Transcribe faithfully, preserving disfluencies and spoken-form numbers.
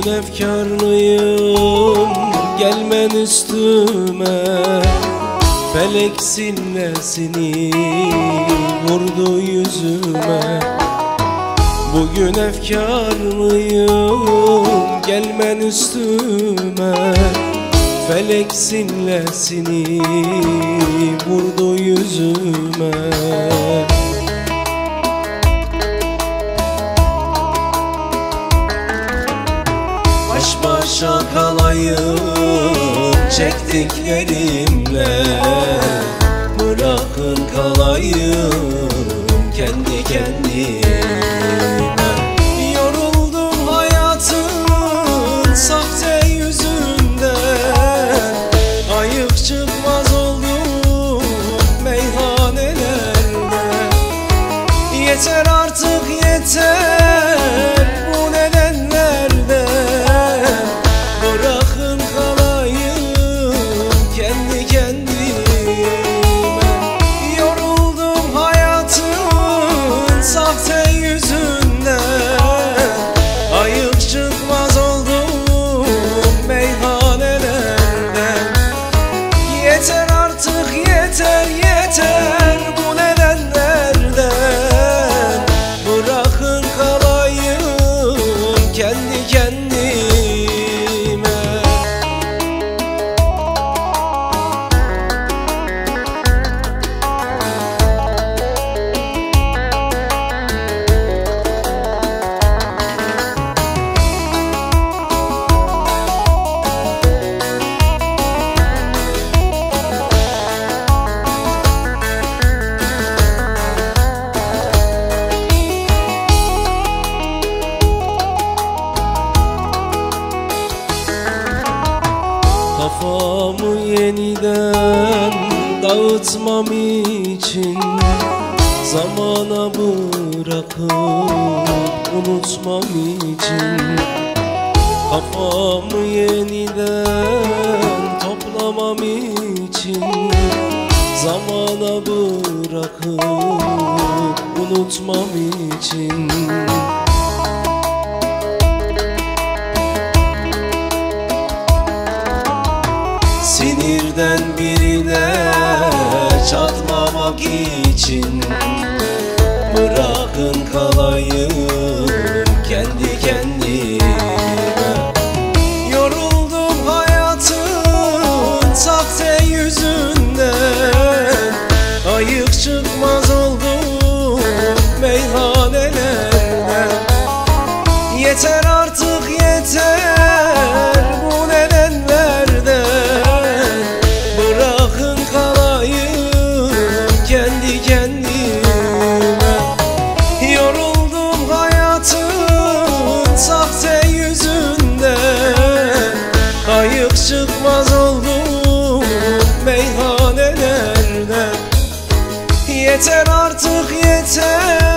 Bugün efkarlıyım, gelmen üstüme. Felek sillesini vurdu yüzüme. Bugün efkarlıyım, gelmen üstüme. Felek sillesini vurdu yüzüme. Baş başa kalayım çektiklerimle, bırakın kalayım kendi kendime. Yoruldum hayatın sahte yüzünden, ayık çıkmaz oldum meyhanelerde. Yeter artık yeter bu nedenlerden, bırakın kalayım kendi kendime. Yoruldum hayatın sahte yüzünden, ayık çıkmaz oldum meyhanelerden. Yeter artık yeter yeter bu nedenlerden, bırakın kalayım kendi kendime. Kafamı yeniden dağıtmam için, zamana bırakıp unutmam için. Kafamı yeniden toplamam için, zamana bırakıp unutmam için. Sinirden birine çatmamak için, bırakın kalayım kendi kendime. Yoruldum hayatın sahte yüzünden, ayık çıkmaz oldum meyhanelerden. Yeter artık yeter bu nedenlerden, bırakın kalayım kendi kendime. Yoruldum hayatın sahte yüzünden, ayık çıkmaz oldum meyhanelerden. Yeter artık yeter